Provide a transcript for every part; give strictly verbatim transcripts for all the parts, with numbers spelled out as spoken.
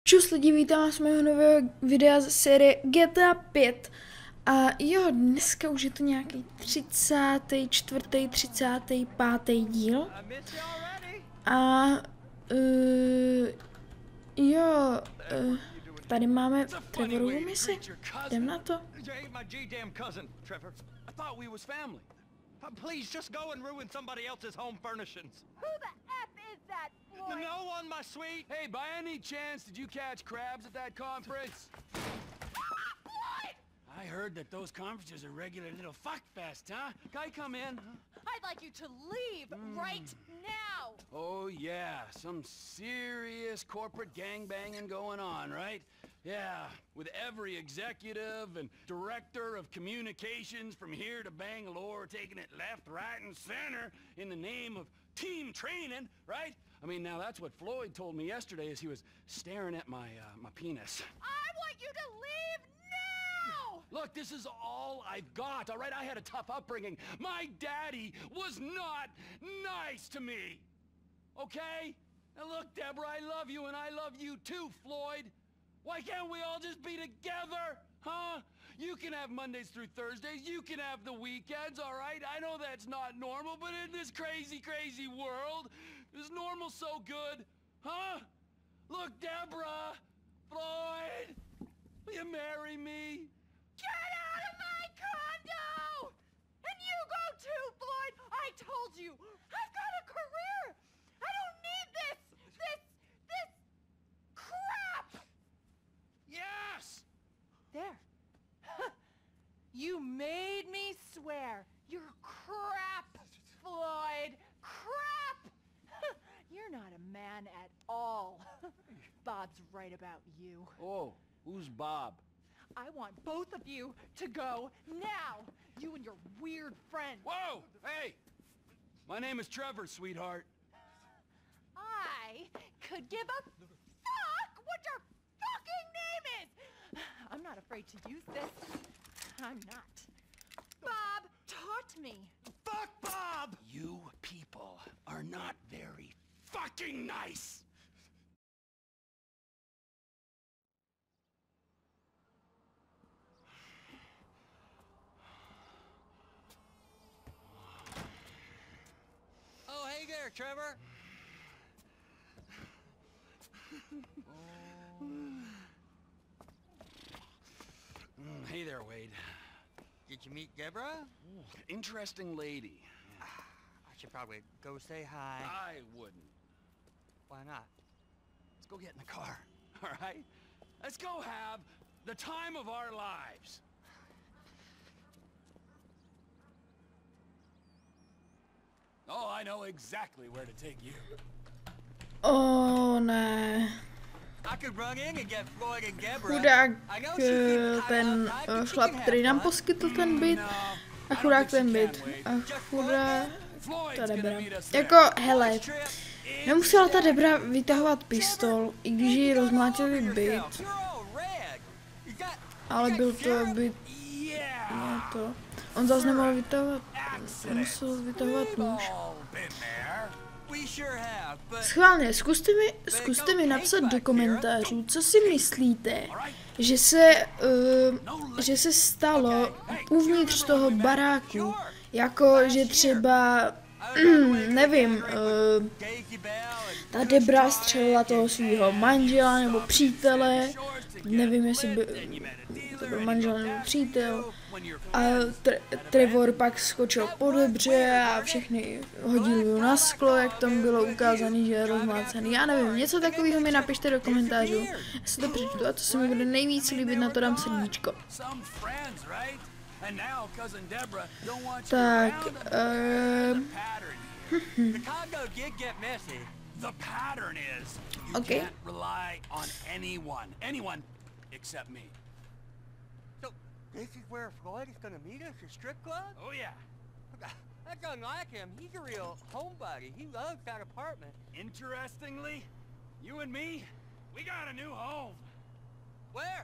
Čus lidi, vítám vás z mého nového videa z série G T A pět. A jo, dneska už je to nějaký třicátý čtvrtý, třicátý pátý díl. A uh, jo, uh, tady máme Trevorovu misi. Jdem na to. Please just go and ruin somebody else's home furnishings. Who the F is that, Floyd? No one, my sweet. Hey, by any chance, did you catch crabs at that conference? Floyd! I heard that those conferences are regular little fuck fest, huh? Can I come in? I'd like you to leave Mm. right now. Oh, yeah, some serious corporate gangbanging going on, right? Yeah, with every executive and director of communications from here to Bangalore taking it left, right, and center in the name of team training, right? I mean, now that's what Floyd told me yesterday as he was staring at my, uh, my penis. I want you to leave now! Look, this is all I've got, all right? I had a tough upbringing. My daddy was not nice to me, okay? Now look, Deborah, I love you and I love you too, Floyd. Why can't we all just be together, huh? You can have Mondays through Thursdays, you can have the weekends, all right? I know that's not normal, but in this crazy, crazy world, is normal so good, huh? Look, Deborah, Floyd, will you marry me? Get out of my condo! And you go too, Floyd! I told you! I've got a career! I don't need this! This... this... crap! Yes! There. You made me swear. You're crap, Floyd. Crap! You're not a man at all. Bob's right about you. Oh, who's Bob? I want both of you to go now. You and your weird friend. Whoa! Hey! My name is Trevor, sweetheart. I could give a fuck what your fucking name is. I'm not afraid to use this. I'm not. Bob taught me. Fuck Bob! You people are not very fucking nice! Oh, hey there, Trevor. Mm, hey there, Wade. Did you meet Deborah? Interesting lady. I should probably go say hi. I wouldn't. Why not? Let's go get in the car, all right? Let's go have the time of our lives. Oh, I know exactly where to take you. O ne. I could run in and get Floyd and Deborah. Chudák I know she eh, can ten hide eh, outside, but she chlap, can který have nám fun. poskytl ten byt. A chudák ten byt. A chudá ta Debra. Jako, hele, nemusela ta Debra vytahovat pistol, i když jí rozmlátili byt. Ale byl to byt, ne to. On zase nemohl vytahovat, musel vytahovat nůž. Schválně, zkuste mi, zkuste mi napsat do komentářů, co si myslíte, že se, uh, že se stalo uvnitř toho baráku, jako že třeba, nevím, uh, ta Debra střelila toho svého manžela nebo přítele, nevím, jestli by to byl manžel nebo přítel. A tre Trevor pak skočil po Debře a všechny hodil na sklo, jak tam bylo ukázané, že je rozmlácený. Já nevím, něco takového mi napište do komentářů. Já si to přečtu a to se mi bude nejvíc líbit, na to dám srdíčko. Tak, uh, OK. This is where Floyd is gonna meet us, a strip club? Oh, yeah. That's unlike him. He's a real homebody. He loves that apartment. Interestingly, you and me, we got a new home. Where?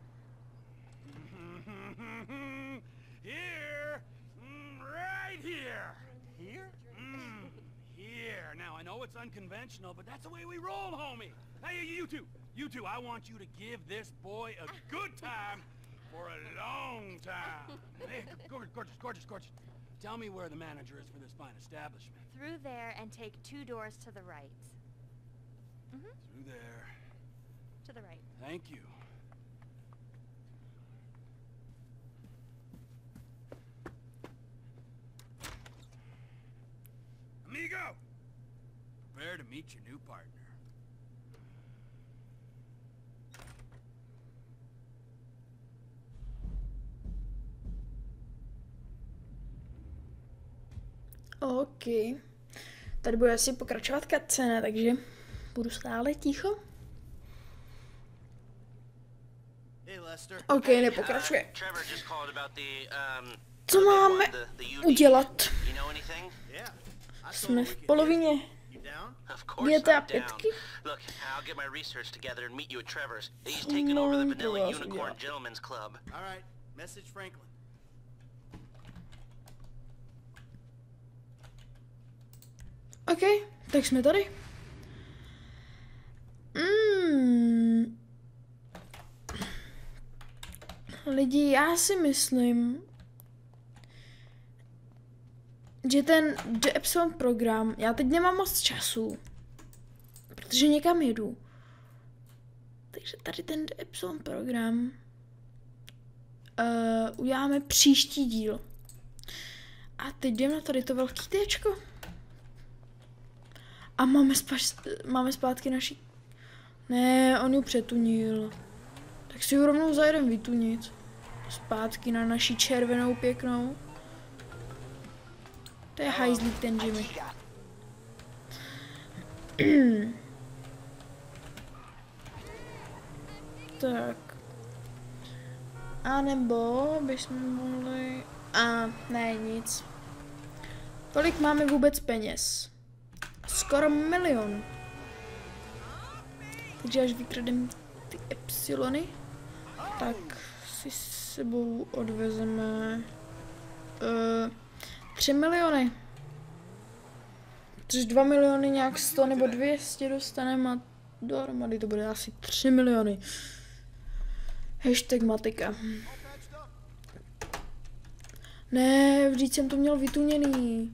Here. Mm, right here. Here? Mm, here. Now, I know it's unconventional, but that's the way we roll, homie. Hey, you two, You two, I want you to give this boy a good time for a long time. Hey, gorgeous, gorgeous, gorgeous, gorgeous. Tell me where the manager is for this fine establishment. Through there and take two doors to the right. Mm-hmm. Through there. To the right. Thank you. Amigo! Prepare to meet your new partner. OK. Tady bude asi pokračovat cutscéna, takže budu stále ticho. OK, nepokračuje. Co máme udělat? Jsme v polovině G T A pět. No, to vás udělat. OK, tak jsme tady. Mm. Lidi, já si myslím, že ten The Epsilon program, já teď nemám moc času, protože někam jedu. Takže tady ten The Epsilon program uh, uděláme příští díl. A teď jdeme na tady to velký téčko. A máme, spa- máme zpátky naši... Ne, on ji přetunil. Tak si ji rovnou zajedem vytunit. Zpátky na naši červenou pěknou. To je hajzlík ten Jimmy. Tak. A nebo bychom mohli... A ne, nic. Kolik máme vůbec peněz? Skoro milion. Takže až vykrademe ty epsilony, tak si s sebou odvezeme uh, tři miliony. Což dva miliony nějak sto nebo dvě stě dostaneme a dohromady to bude asi tři miliony. Hashtag matika. Ne, vždyť jsem to měl vytuněný.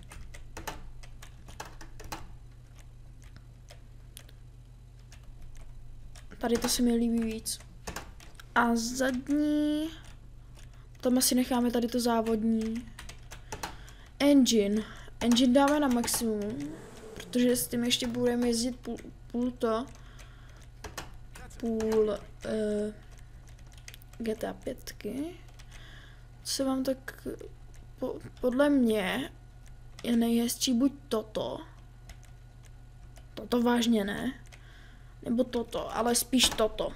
Tady to se mi líbí víc. A zadní... Tam asi necháme tady to závodní. Engine. Engine dáme na maximum. Protože s tím ještě budeme jezdit půl, půl to. Půl... Uh, G T A pětky. Co se vám tak... Po, podle mě je nejhezčí buď toto. Toto vážně ne. Nebo toto, ale spíš toto.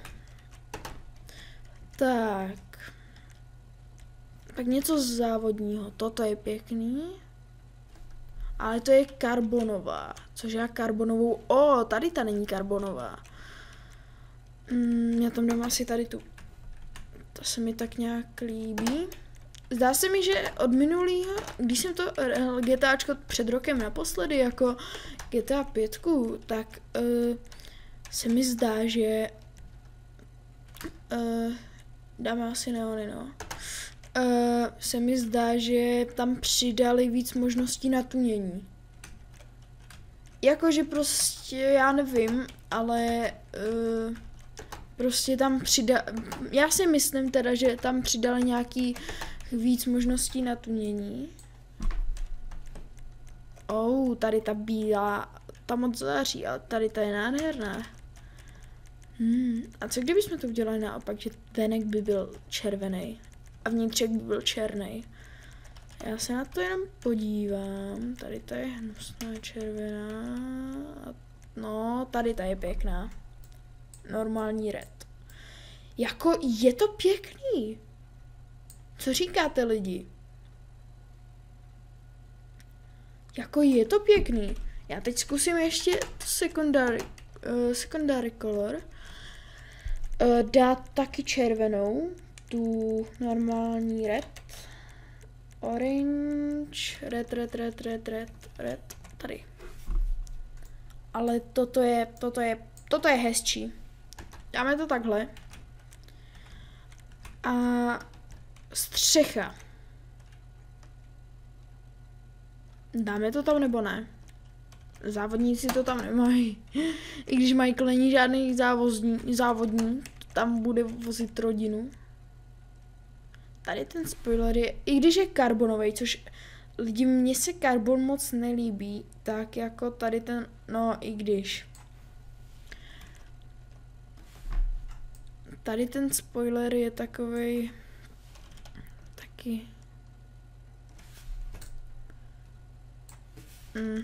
Tak. Pak něco z závodního. Toto je pěkný. Ale to je karbonová. Což já karbonovou... O, tady ta není karbonová. Mm, já tam dám asi tady tu. To se mi tak nějak líbí. Zdá se mi, že od minulého, když jsem to GTAčko před rokem naposledy jako G T A pět, tak... Uh, se mi zdá, že uh, dáme asi neony, no. Uh, se mi zdá, že tam přidali víc možností na tunění. Jakože prostě, já nevím, ale uh, prostě tam přidali, já si myslím teda, že tam přidali nějaký víc možností na tunění. Oh, tady ta bílá, ta moc září, ale tady ta je nádherná. Hmm, a co kdybychom to udělali naopak, že venek by byl červený a vnitřek by byl černý? Já se na to jenom podívám. Tady ta je hnusná červená. No, tady ta je pěkná. Normální red. Jako je to pěkný. Co říkáte lidi? Jako je to pěkný. Já teď zkusím ještě secondary, uh, secondary color. Uh, dát taky červenou. Tu normální red. Orange. Red, red, red, red, red, red. Tady. Ale toto je, toto je, toto je hezčí. Dáme to takhle. A střecha. Dáme to tam nebo ne? Závodníci to tam nemají. I když Michael není žádný závozní, závodník, tam bude vozit rodinu. Tady ten spoiler je, i když je karbonový, což lidi, mně se karbon moc nelíbí, tak jako tady ten, no i když. Tady ten spoiler je takovej taky. Mm.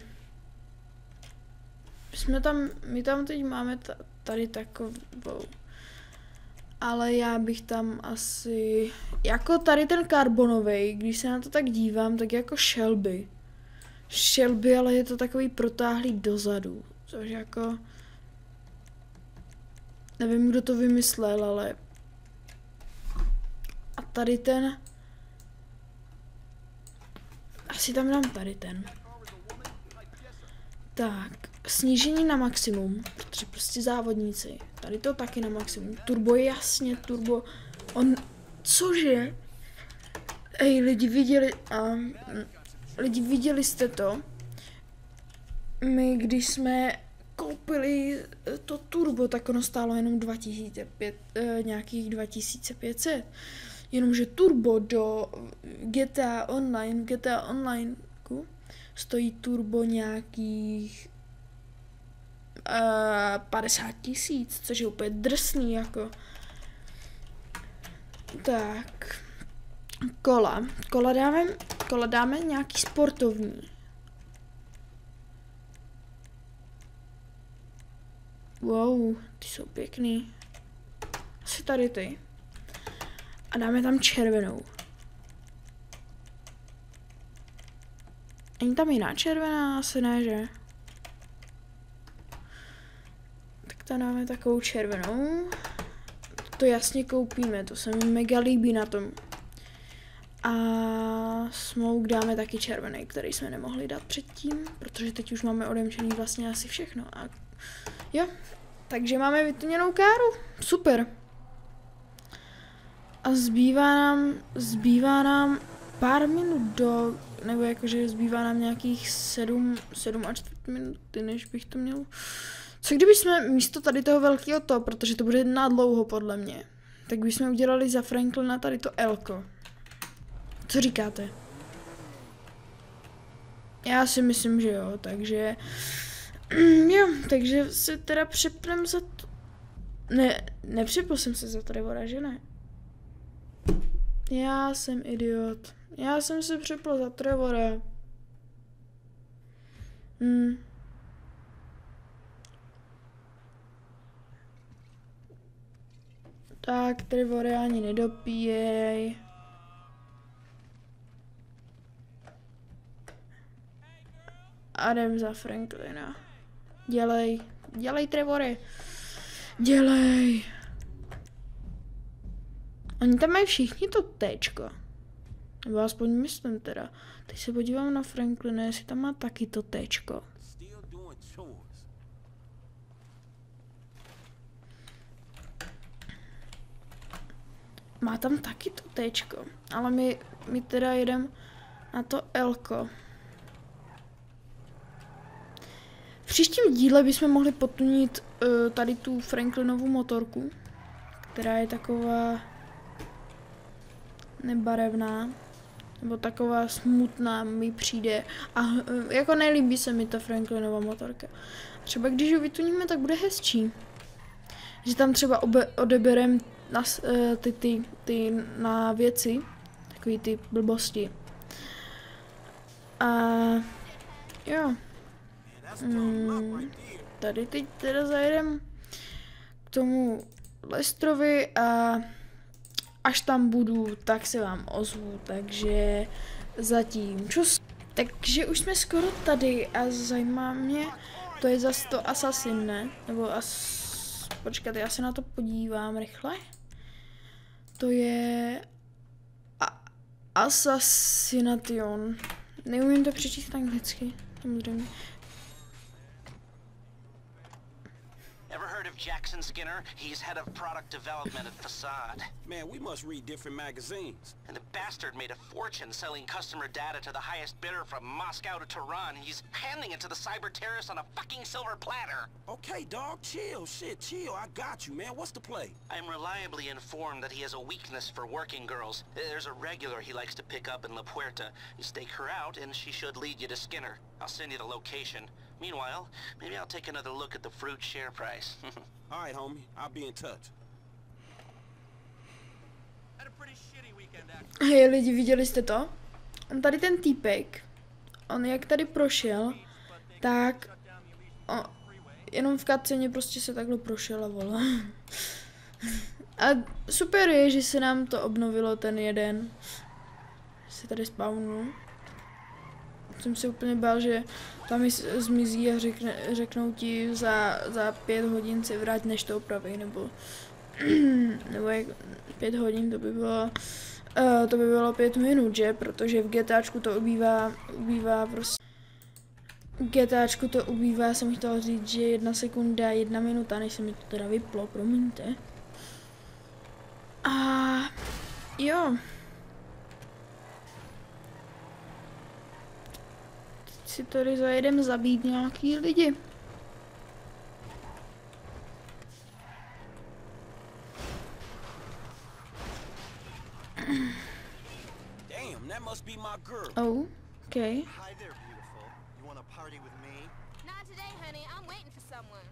My jsme tam, my tam teď máme tady takovou. Ale já bych tam asi, jako tady ten karbonový, když se na to tak dívám, tak jako Shelby. Shelby, ale je to takový protáhlý dozadu, což jako, nevím, kdo to vymyslel, ale a tady ten, asi tam dám tady ten. Tak, snížení na maximum, protože prostě závodníci. Tady to taky na maximum. Turbo, jasně, turbo. On, cože? Ej, lidi viděli, um, lidi viděli jste to? My, když jsme koupili to turbo, tak ono stálo jenom dva tisíce pět, eh, nějakých dva tisíce pět set. Jenomže turbo do G T A Online, G T A Online stojí turbo nějakých uh, padesát tisíc, což je úplně drsný, jako. Tak. Kola. Kola dáme, kola dáme nějaký sportovní. Wow, ty jsou pěkný. Asi tady ty. A dáme tam červenou. Není tam jiná červená? Asi ne, že? Tak tam dáme takovou červenou. To jasně koupíme, to se mi mega líbí na tom. A smoke dáme taky červený, který jsme nemohli dát předtím, protože teď už máme odemčený vlastně asi všechno. A jo, takže máme vytuněnou káru. Super. A zbývá nám, zbývá nám pár minut do, nebo jakože zbývá nám nějakých sedm, sedm a čtvrt minuty, než bych to měl. Co kdyby jsme místo tady toho velkého to, protože to bude na dlouho podle mě, tak bychom udělali za Franklina tady to Elko. Co říkáte? Já si myslím, že jo, takže jo, takže se teda přepnem za to. Ne, nepřepl jsem se za Trevora, že ne? Já jsem idiot. Já jsem se přepl za Trevora. Hmm. Tak, Trevore, ani nedopíjej. A jdem za Franklina. Dělej, dělej, Trevore. Dělej. Oni tam mají všichni to téčko. Nebo aspoň myslím teda. Teď se podívám na Franklina, jestli tam má taky to téčko. Má tam taky to téčko. Ale my, my teda jedem na to Elko. V příštím díle bychom mohli potunit uh, tady tu Franklinovu motorku, která je taková nebarevná, nebo taková smutná mi přijde a uh, jako nelíbí se mi ta Franklinova motorka. Třeba když ji vytuníme, tak bude hezčí. Že tam třeba obe, odeberem na, uh, ty, ty, ty na věci, takový ty blbosti. A jo. Hmm, tady teď teda zajedem k tomu Lestrovi a až tam budu, tak se vám ozvu, takže zatím čus. Takže už jsme skoro tady a zajímá mě, to je zase to Assassin, ne? Nebo as... počkat, já se na to podívám rychle. To je a... Assassination. Neumím to přečíst anglicky, samozřejmě. Ever heard of Jackson Skinner? He's head of product development at Facade. Man, we must read different magazines. And the bastard made a fortune selling customer data to the highest bidder from Moscow to Tehran. He's handing it to the cyber terrorists on a fucking silver platter. Okay, dog, chill. Shit, chill. I got you, man. What's the play? I'm reliably informed that he has a weakness for working girls. There's a regular he likes to pick up in La Puerta. You stake her out, and she should lead you to Skinner. I'll send you the location. Meanwhile, maybe I'll take another look at the fruit share price. All right, homie. I'll be in touch. Had a pretty shitty weekend, actually. Hej lidi, viděli jste to? On tady ten týpek, on jak tady prošel, tak o, jenom v cutscéně prostě se takhle prošel a volá. A super je, že se nám to obnovilo ten jeden. Se tady spawnu. Jsem si úplně bál, že tam zmizí a řekne, řeknou ti za, za pět hodin se vrát, než to opraví, nebo nebo jak pět hodin, to by bylo uh, to by bylo pět minut, že? Protože v GTAčku to ubývá, ubývá prostě v GTAčku to ubývá, jsem chtěla říct, že jedna sekunda, jedna minuta, než se mi to teda vyplo, promiňte. A jo. Si tady zajedem zabít nějaký lidi. Damn, that must be my girl. Oh, okay. Hi there, beautiful. You want to party with me? Not today, honey. I'm waiting for someone.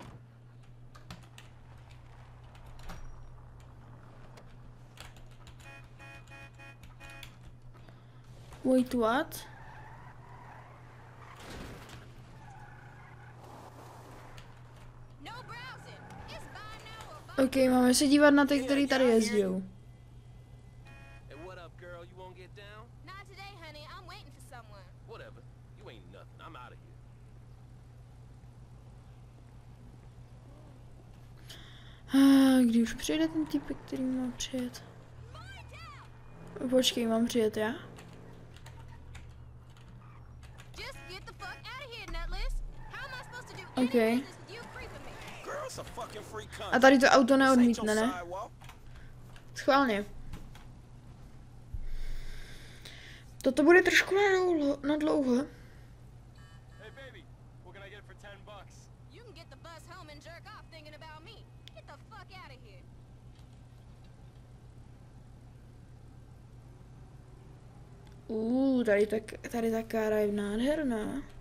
Wait, what? No browsing. It's buy now or buy. Ok, máme se dívat na ty, který tady jezdí. Hey, what up, girl? You won't get down? Not today, honey. I'm waiting for someone. Whatever. You ain't nothing. I'm out of here. Ah, kdy už přijde ten typ, který má přijet? Počkej, mám přijet já? Just get the fuck out of here, nutless. How am I supposed to do any Okay. business with you creeping me? Girl's a fucking free cunt. A tady to auto This ain't neodmítne, your ne? sidewalk. Schválně. Toto bude trošku na dlouho. Na dlouho. Hey, baby. What can I get for ten bucks? You can get the bus home and jerk off thinking about me. Get the fuck out of here. Uh, tady, tak, tady ta kára je nádherná.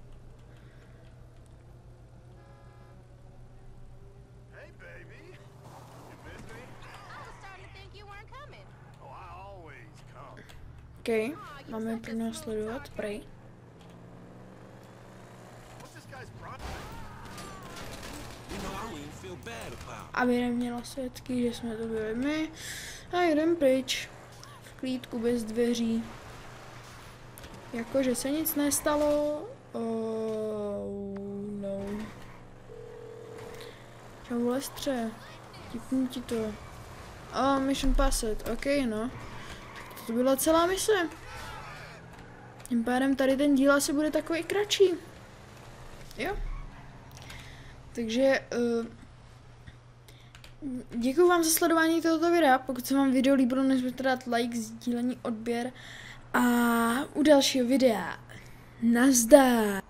Hey, baby. You miss me? I was starting to think you weren't coming. Oh, I always come. Ok, máme pro následovat, prej. What's this guy's problem? You know, I don't even feel bad about it. Aby neměla svědky, že jsme to byli my. A jdem pryč. V klídku bez dveří. Jakože se nic nestalo. Oh, no. Čau, Lestře. Tipnu ti to. Oh, mission passed. Ok, no. Tak to byla celá mise. Tím pádem tady ten díl asi bude takový kratší. Jo. Takže uh, děkuji vám za sledování tohoto videa. Pokud se vám video líbilo, nezapomněte dát like, sdílení, odběr a u dalšího videa nazdar.